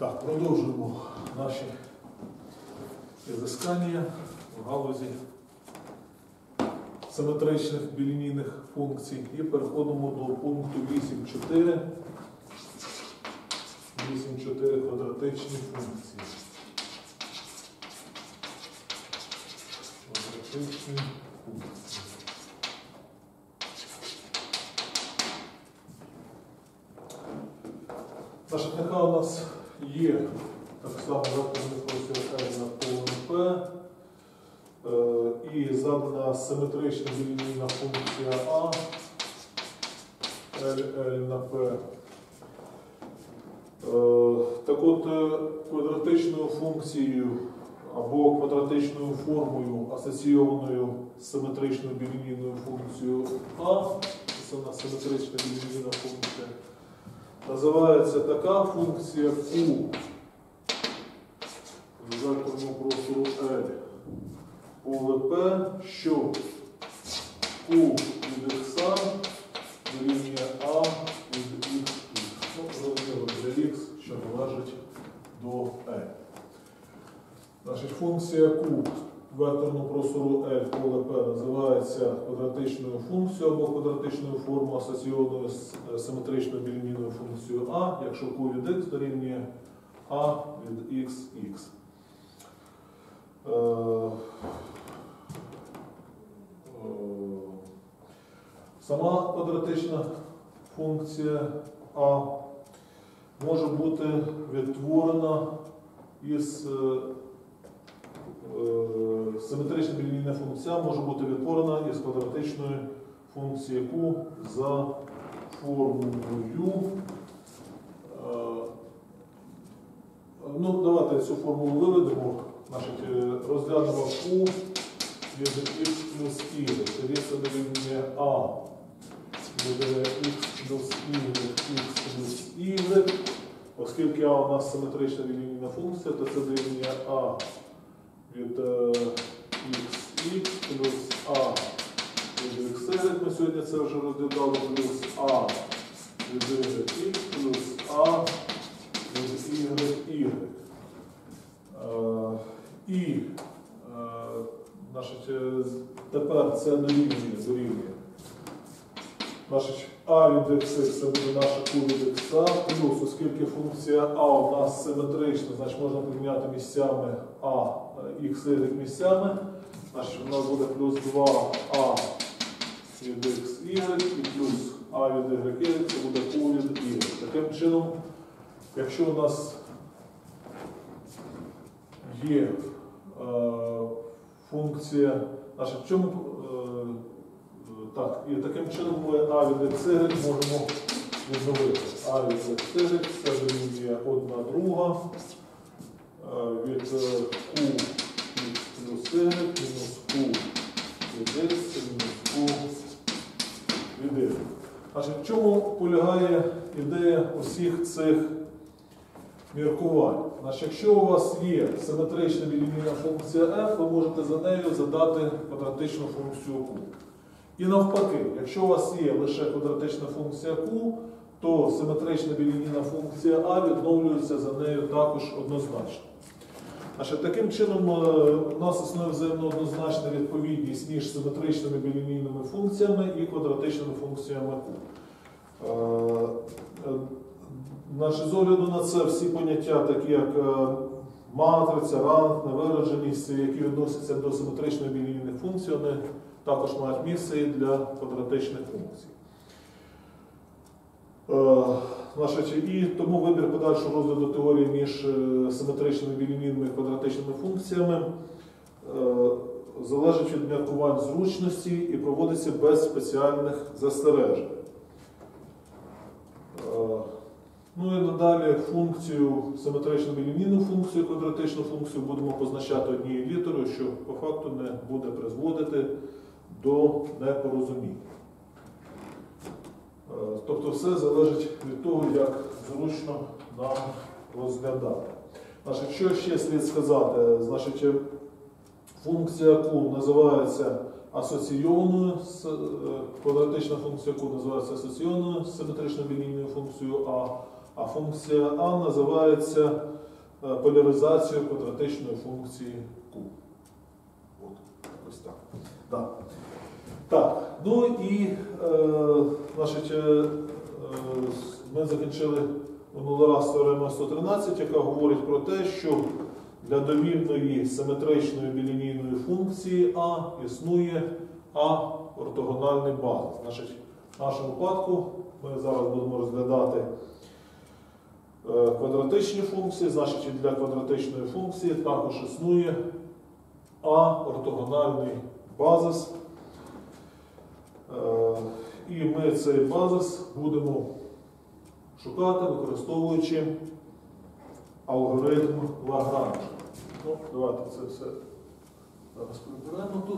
Так, продовжуємо наші изискання в галузі симетричних білінійних функцій і переходимо до пункту 8.4. 8.4 квадратичні функції. Квадратичні функції. Наша нехай у нас є так само векторний простір L на полем P і задана симетрична білінійна функція А L на P. Так от, квадратичною функцією або квадратичною формою, асоційованою з симетричною білінійною функцією А, це у нас симетрична білінійна функція, називається така функція Q з векторного простору L поле P, що Q від X дорівнює А від X. Ну, зрозуміло, для X, що належить до L. Значить, функція Q векторного простору L поле P називається квадратичною функцією або квадратичною формою, асоційованою з симетричною білінійною функцією А, якщо Q від X дорівнює А від XX. Сама квадратична функція А може бути відтворена із симетрична білінійна функція може бути відтворена із квадратичної функції Q за формулою. Ну, давайте цю формулу виведемо. Значить, розглянемо Q від x плюс y. Тоді це дорівнює А від x плюс y, x плюс y. Оскільки А у нас симетрична білінійна функція, то це дорівнює А від xx плюс А від xy. Ми сьогодні це вже розглядали, плюс А від yx плюс А від y. І значить, тепер це дорівнює. Значить, А від x це буде наша Q від x, плюс, оскільки функція А у нас симетрична, значить можна поміняти місцями А, x, y місцями. Значить, у нас буде плюс 2А від x, y і плюс А від y, це буде Q від y. Таким чином, якщо у нас є функція, значить, в чому, так, і таким чином ми А від xy можемо відновити. А від xy це дорівнює 1/2 від Q плюс y мінус Q від x мінус Q від y. Значить, в чому полягає ідея усіх цих міркувань? Значить, якщо у вас є симетрична білінійна функція f, ви можете за нею задати квадратичну функцію q. І навпаки, якщо у вас є лише квадратична функція q, то симетрична білінійна функція а відновлюється за нею також однозначно. Значить, таким чином у нас існує взаємно однозначна відповідність між симетричними білінійними функціями і квадратичними функціями q. Значить, з огляду на це всі поняття, такі як матриця, ранг, невираженість, які відносяться до симетричної білінійних функцій, вони також мають місце і для квадратичних функцій. Значить, і тому вибір подальшого розгляду теорії між симетричними білінійними і квадратичними функціями залежить від міркувань зручності і проводиться без спеціальних застережень. Ну і надалі функцію, симетричну білінійну функцію, квадратичну функцію будемо позначати однією літерою, що по факту не буде призводити до непорозуміння. Тобто все залежить від того, як зручно нам розглядати. Значить, що ще слід сказати? Значить, функція Q називається асоційованою, квадратична функція Q називається асоційованою з симетричною білінійною функцією А, а функція А називається поляризацією квадратичної функції Q. От, якось так. Да. Так, ну і значить, ми закінчили минулий раз теорему 113, яка говорить про те, що для довільної симетричної білінійної функції А існує А-ортогональний базис. Значить, в нашому випадку ми зараз будемо розглядати квадратичні функції, значить, і для квадратичної функції також існує А-ортогональний базис. І ми цей базис будемо шукати, використовуючи алгоритм Лагранжа. Ну, давайте це все зараз приберемо тут.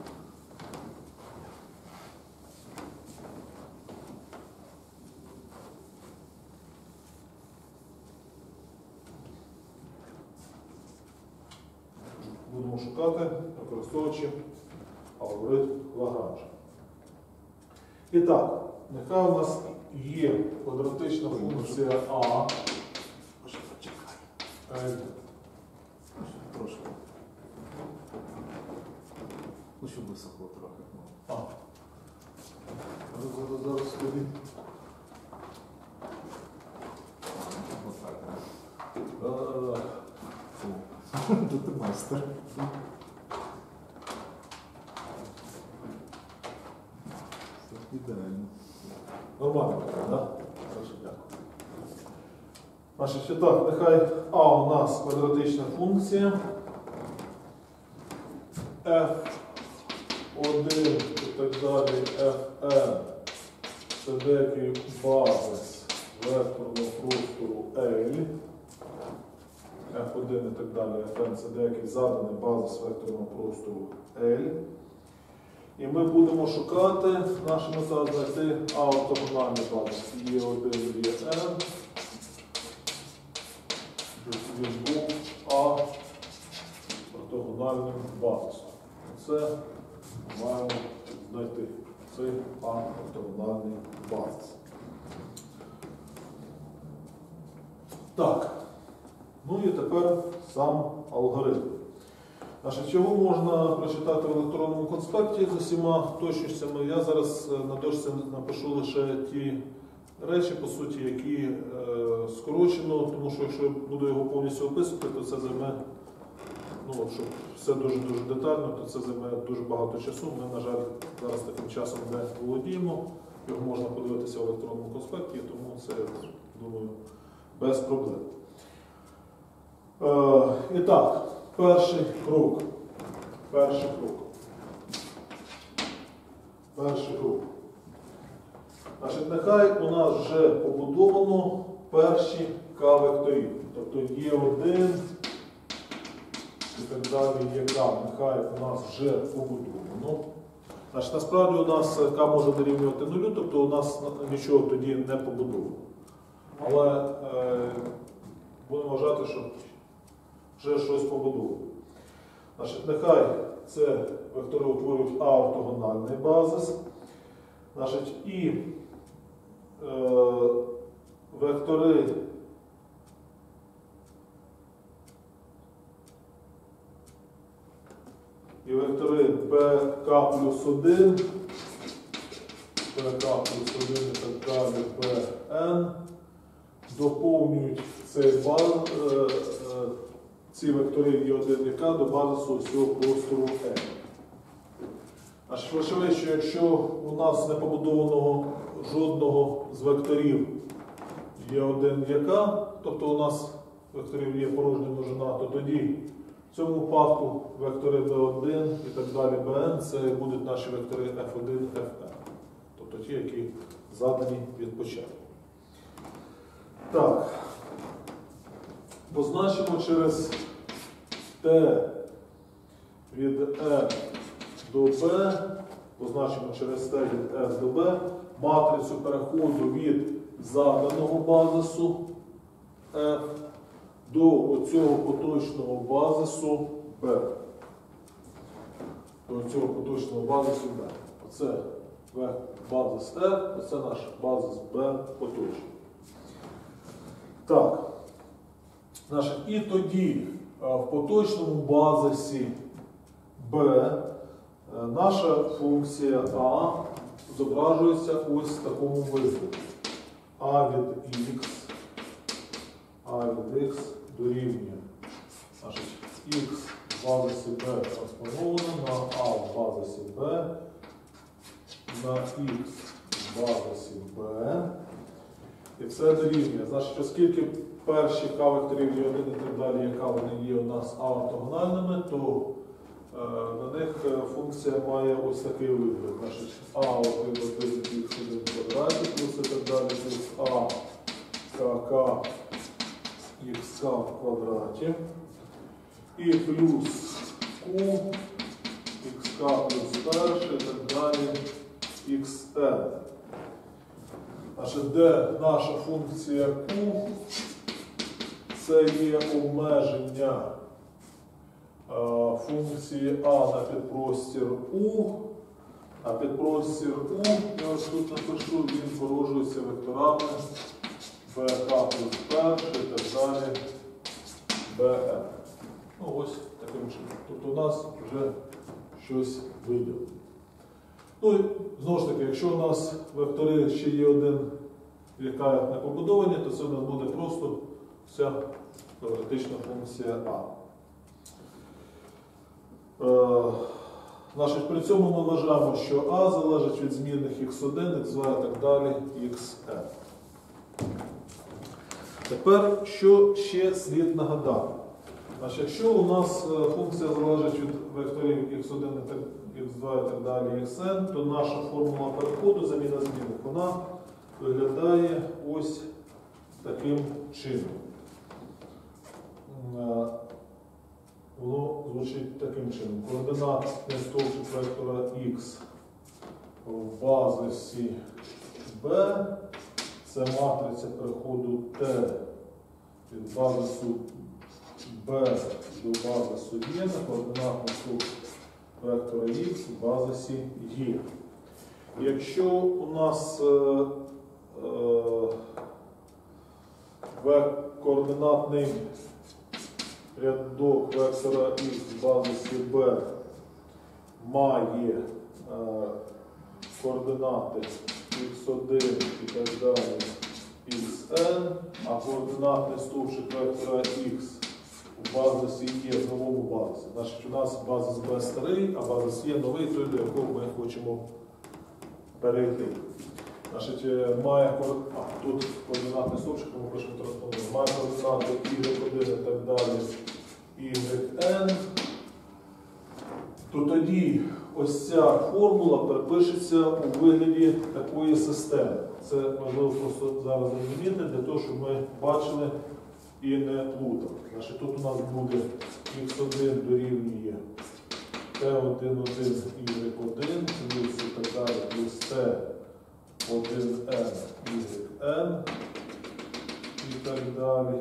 Будемо шукати, використовуючи алгоритм Лагранжа. І так, нехай у нас є квадратична функція А. Трошки. Ну, щоб висохло трохи. Зараз тоді. Отак. Да. Тут ти майстер. Все ідеально. Нормально, так? Да? Хорошо, дякую. Значить, так, нехай А у нас квадратична функція. F1 і так далі, Fn. Це деякий базис векторного простору L. F1 і так далі, Fn це деякий заданий базис векторного простору L. І ми будемо шукати, наша мета знайти А-ортогональний базис Е1, Ен. Він був А-ортогональним базисом. Це маємо знайти. Цей А-ортогональний базис. Так. Ну і тепер сам алгоритм. Значить, його можна прочитати в електронному конспекті з усіма точностями. Я зараз на дошці напишу лише ті речі, по суті, які скорочено, тому що якщо я буду його повністю описувати, то це займе, ну, щоб все дуже-дуже детально, то це займе дуже багато часу. Ми, на жаль, зараз таким часом не володіємо. Його можна подивитися в електронному конспекті, тому це, думаю, без проблем. І так, перший крок. Значить, нехай у нас вже побудовано перші К-векторів. Тобто Е1 і так далі ЄК. Нехай у нас вже побудовано. Значить, насправді у нас К може дорівнювати нулю, тобто у нас нічого тоді не побудовано. Але будемо вважати, що вже щось побудовано. Значить, нехай це вектори утворюють А-ортогональний базис. Значить, і вектори БК плюс 1, БК плюс 1 і так далі, БН доповнюють ці вектори Е1 і К до базису цього простору N. Аж важливо, що якщо у нас не побудованого жодного з векторів Е1 і К, тобто у нас векторів є порожня множина, то тоді в цьому випадку вектори B1 і так далі Bn це будуть наші вектори F1, Fn. Тобто ті, які задані від початку. Так. Позначимо через T від E до B, позначимо через T від S до B матрицю переходу від заданого базису F до оцього поточного базису B. До цього поточного базису B. Оце базис F, оце наш базис B поточний. Так. Значить, і тоді в поточному базисі b наша функція а зображується ось в такому вигляді. А від x дорівнює, значить, x в базисі b трансформовано на а в базисі b, на x в базисі b. І це дорівнює. Значить, оскільки перші k векторів є 1 і так далі, яка вони є у нас ортогональними, то на них функція має ось такий вигляд. Значить, а1 від x1 в квадраті плюс і так далі, плюс а k xk в квадраті і плюс q xk плюс перший і так далі xn. Значить, де наша функція q, це є обмеження функції а на підпростір u, а підпростір u, я ось тут напишу, він породжується векторами bk плюс перший і так далі bn. Ну ось таким чином. Тобто у нас вже щось виділено. Ну і знову ж таки, якщо у нас вектори ще є один, яка не побудовані, то це у нас буде просто вся квадратична функція А. Значить, при цьому ми вважаємо, що А залежить від змінних x1, x2 і так далі, xn. Тепер, що ще слід нагадати? Значить, якщо у нас функція залежить від векторів x1, x2 і так далі, xn, то наша формула переходу, заміна змінних, вона виглядає ось таким чином. Воно звучить таким чином. Координатний стовпчик вектора x в базисі b, це матриця переходу t від базису b до базису e на координатний стовпчик вектора x в базисі e. Якщо у нас координатний рядок вектора x в базисі b має координати x1 і так далі xn, а координатний стовпчик вектора x в базисі є в новому базисі. Значить, у нас базис b старий, а базис є новий, той, до якого ми хочемо перейти. Значить, має тут координатний стовпчик, ми пишемо транспонуємо. Має координати y1 і так далі, yn, то тоді ось ця формула перепишеться у вигляді такої системи. Це можливо просто зараз розуміти, для того, щоб ми бачили і не плутали. Значить, тут у нас буде x1 дорівнює t1, y1, плюс і так далі, плюс t1n, yn і так далі.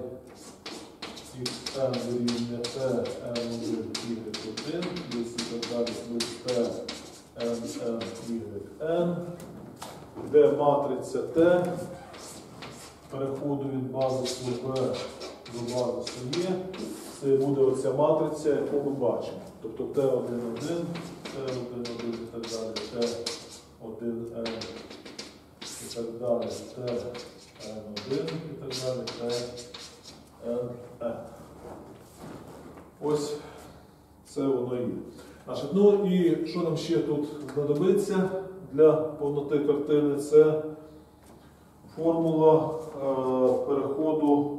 xn дорівнює tn1, y1, плюс і так далі, плюс tnn, yn, де матриця t переходу від базису b до базису e, це буде оця матриця, яку ми бачимо. Тобто t1,1, t1,1 і так далі, t1n і так далі, tn1 і так далі, tnn. Ось це воно є. Ну і що нам ще тут знадобиться для повноти картини? Це формула переходу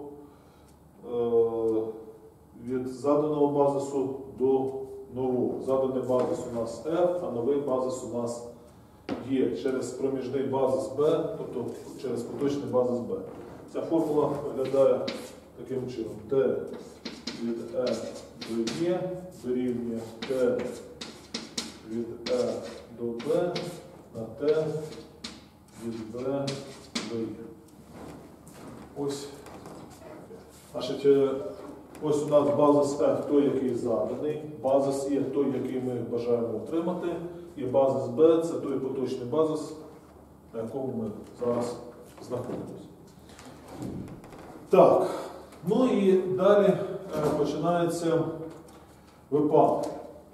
від заданого базису до нового. Заданий базис у нас F, а новий базис у нас є через проміжний базис B, тобто через поточний базис B. Ця формула виглядає таким чином. T від E до E дорівнює T від E до B на T від B до E. Ось. Значить, ось у нас базис F той, який заданий, базис E той, який ми бажаємо отримати, і базис B це той поточний базис, на якому ми зараз знаходимося. Так, ну і далі починається випадок.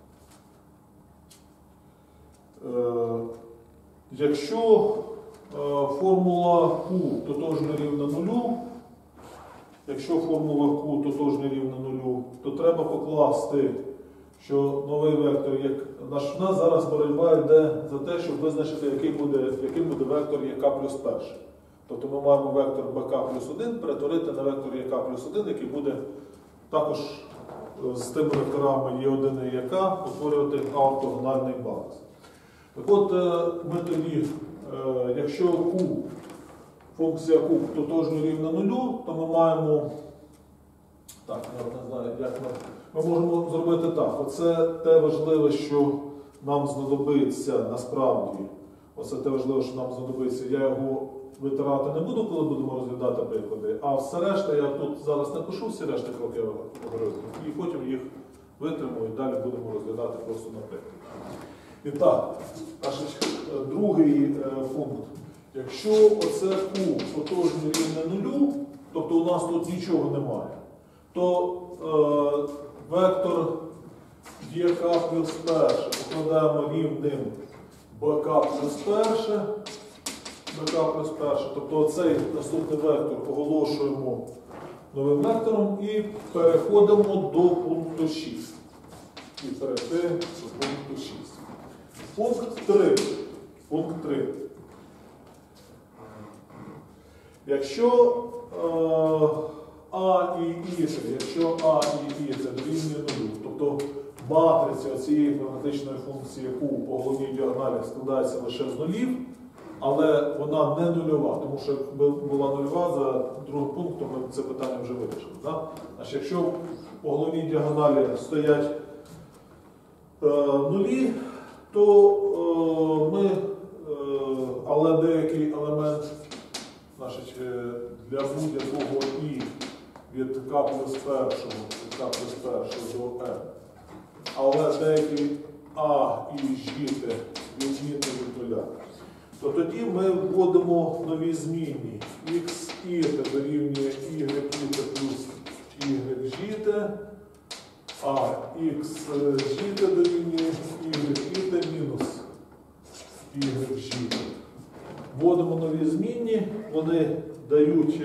Якщо формула Q тотожна рівна нулю, якщо формула Q тотожна рівна нулю, то треба покласти, що новий вектор, у нас зараз боротьба йде за те, щоб визначити, яким буде вектор ЄК плюс перший. Тобто ми маємо вектор БК плюс 1 перетворити на вектор ЄК плюс 1, який буде також з тими векторами Е1 і ЄК утворювати ортогональний баланс. Так от, ми тоді, якщо Q, функція Q тотожна рівна нулю, то ми маємо, так, я не знаю, як ми можемо зробити так. Оце те важливе, що нам знадобиться насправді. Оце те важливе, що нам знадобиться. Я його витирати не буду, коли будемо розглядати приклади, а все решта я тут зараз напишу всі решта кроки алгоритму, і потім їх витриму і далі будемо розглядати просто на прикладі. І так, наш другий пункт. Якщо оце Q тотожне рівне нулю, тобто у нас тут нічого немає, то вектор ЄК плюс перше покладаємо рівним БК плюс перше, тобто оцей наступний вектор оголошуємо новим вектором і переходимо до пункту 6. І перейти до пункту 6. Пункт 3. Якщо А і І це дорівнює нулю, тобто матриця цієї квадратичної функції Q по головній діагоналі складається лише з нулів, але вона не нульова, тому що якби була нульова, за другим пунктом ми це питання вже вирішили. Да? Значить, якщо по головній діагоналі стоять нулі, то ми, але деякий елемент, значить, для будь-якого І від К плюс першого до N, але деякий А і Ж відмінні від нуля, то тоді ми вводимо нові змінні. Xi дорівнює YI плюс YJ, а XJ дорівнює YI мінус YJ. Вводимо нові змінні, вони дають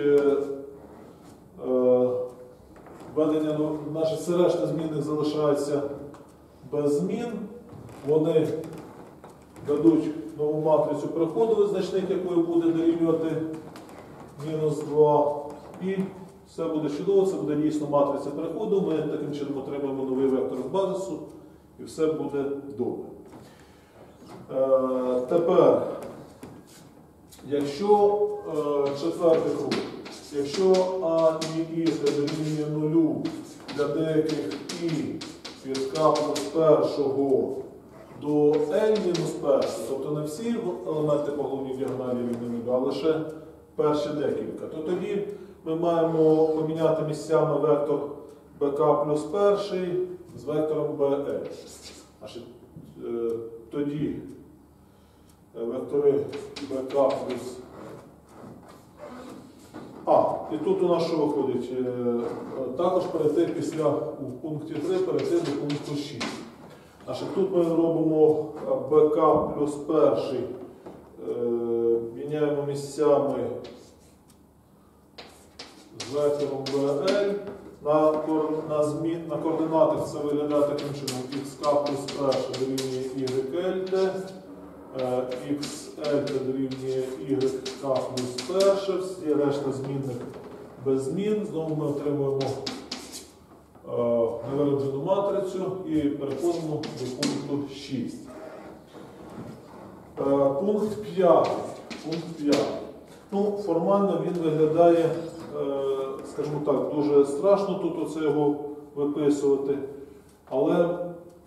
введення, наші все решта змінних залишаються без змін, вони дадуть нову матрицю приходу, визначник якої буде дорівнювати мінус 2, і все буде чудово, це буде дійсно матриця приходу, ми таким чином отримаємо новий вектор з базису, і все буде добре. Тепер, якщо четвертий круг, якщо А і І дорівнює нулю для деяких І від К плюс першого до L-1, тобто не всі елементи по головній діагоналі рівні нулю, а лише перші декілька, то тоді ми маємо поміняти місцями вектор БК плюс перший з вектором BL. Тоді вектори БК плюс і тут у нас що виходить? Також перейти після, у пункті 3, перейти до пункту 6. Тут ми робимо БК плюс перший, міняємо місцями з вектором BL. На координатах це виглядає таким чином: XK плюс перший дорівнює YLT, XL дорівнює YK плюс перше, всі решта змінних без змін. Знову ми отримуємо невироджену матрицю і переходимо до пункту 6. Пункт 5. Формально він виглядає, скажімо так, дуже страшно тут оце його виписувати, але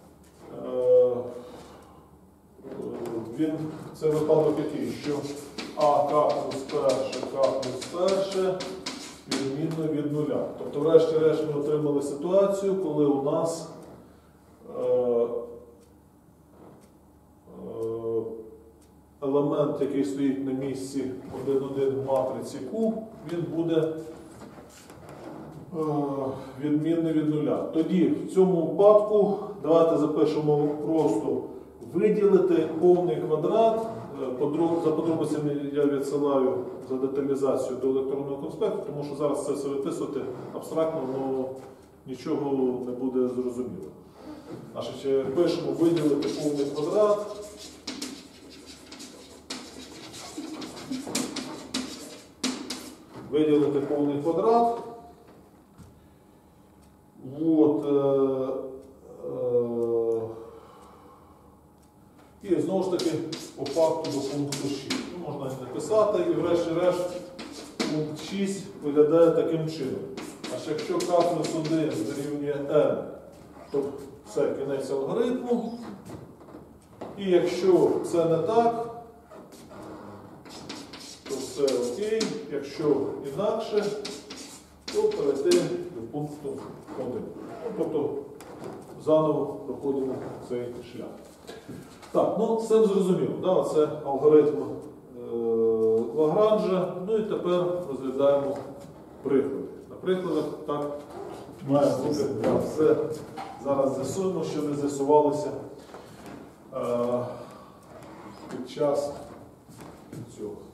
це випадок який, що К плюс перше відмінно від нуля. Тобто, врешті-решт, ми отримали ситуацію, коли у нас елемент, який стоїть на місці 1,1 в матриці Q, він буде відмінне від нуля. Тоді в цьому випадку давайте запишемо просто виділити повний квадрат. За подробицями я відсилаю за деталізацію до електронного конспекту, тому що зараз це все виписувати абстрактно, але нічого не буде зрозуміло. Значить, пишемо виділити повний квадрат. Виділити повний квадрат. От, і знову ж таки по факту до пункту 6. Можна написати і врешті-решт пункт 6 виглядає таким чином. Якщо k плюс 1 дорівнює n, то це кінець алгоритму. І якщо це не так, то все окей. Якщо інакше, то перейти до пункту 1. Тобто заново проходимо цей шлях. Так, ну це зрозуміло. Да? Це алгоритм Лагранжа. Ну і тепер розглядаємо приклади. На прикладах так має бути. Все зараз з'ясуємо, що не з'ясувалося під час цього.